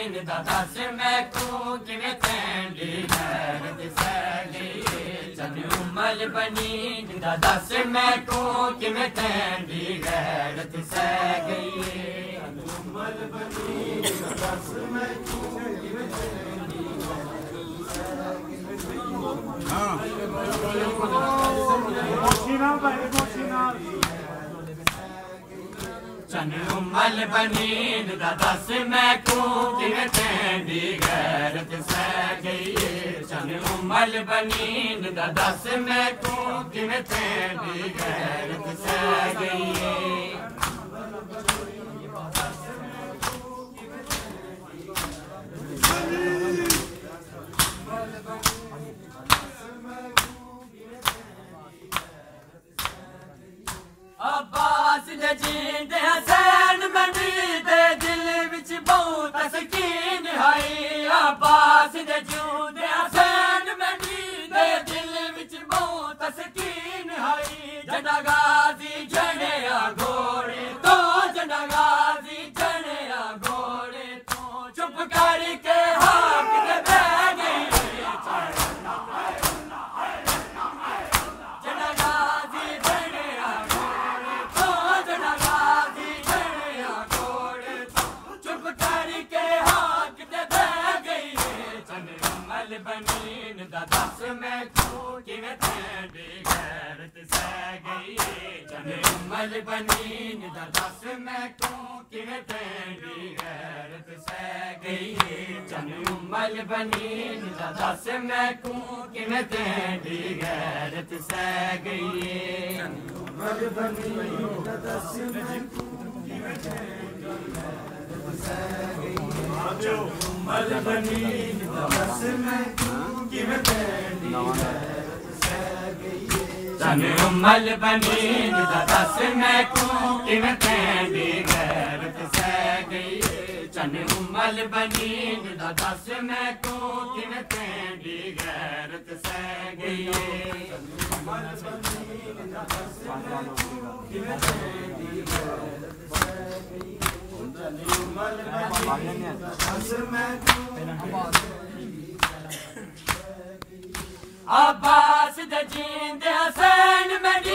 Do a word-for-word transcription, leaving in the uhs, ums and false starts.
दा दस मैं को किवें तेंदी गैरत सह गई चन उमल बनी दा दस मैं को किवें तेंदी गैरत सह गई उमल बनी दा दस मैं को किवें तेंदी हां इमोशनल भाई इमोशनल चन उमल बनी दा दस मैं को किवें तेंदी गैरत सह गई चन उमल बनी दा दस मैं को किवें तेंदी गैरत सह गई अब्बास दे जींदे हुसैन मनी दे दिल विच बहुत तस्कीन है अब्बास दे जींदे हुसैन मनी दे दिल विच बहुत तस्कीन है जड़ा गाजी जड़िया घोड़े तो जड़ा गाजी जड़िया घोड़े तो चुप करके हाथ दे बह गई जड़ा गाजी जड़िया बनीन दा दस मैं को किवें तेंदी गैरत सह गई चन उमल बनीन दा दस मैं को किवें तेंदी गैरत सह गई चन उमल बनीन दा दस मैं को किवें तेंदी गैरत सह गई चन उमल बनीन दा दस मैं को किवें तेंदी गैरत सह गई उमल बनीन दा दस मैं को किवें तेंदी गैरत सह गई चन उमल बनीन दा दस मैं को किवें तेंदी गैरत सह गई चन उमल बनीन दा दस मैं को किवें तेंदी गैरत सह गई उमल बनीन दा दस मैं को किवें तेंदी गैरत सह गई उमल बनीन दा दस मैं को अब्बास दे जींदे हुसैन मनी